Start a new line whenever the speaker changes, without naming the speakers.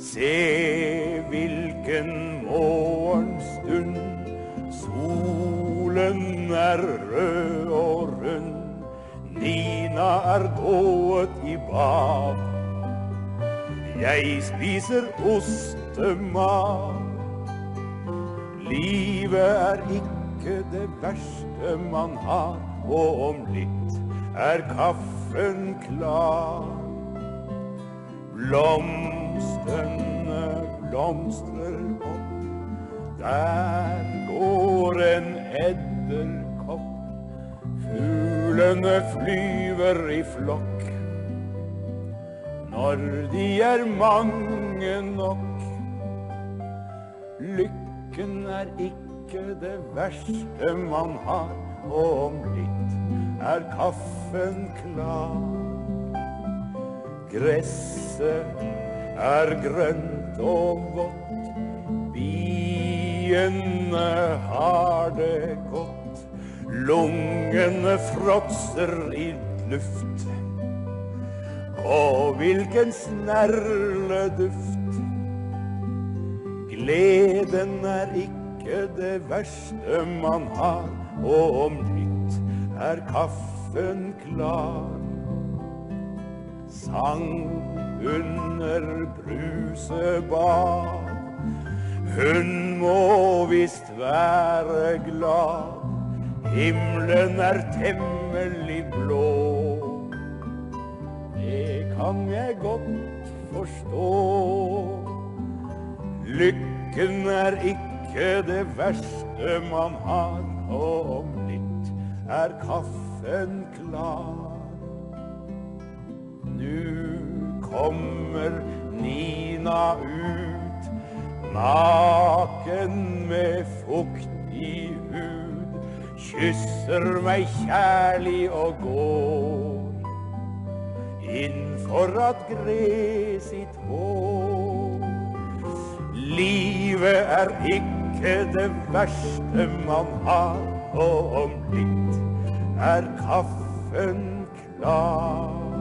Se hvilken morgenstund, solen rød og rund, Nina gået i bad. Jeg spiser ostemat. Livet ikke det verste man har, og om litt kaffen klar. Blomstene blomstrer opp, der går en edderkopp. Fuglene flyver i flokk, når de mange nok. Lykken ikke det verste man har, og om litt kaffen klar. Gresset grønt og vått, biene har det godt. Lungene fråtser i luft, og hvilken snerleduft. Gleden ikke det verste man har, og om litt kaffen klar. Sang under brusebad, hun må visst være glad. Himmelen temmelig blå, det kan jeg godt forstå. Lykken ikke det verste man har, og om litt kaffen klar. Nu kommer Nina ut, naken med fuktig hud, kysser meg kjærlig og går inn for at gre sitt hår. Livet ikke det verste man har, og om litt kaffen klar.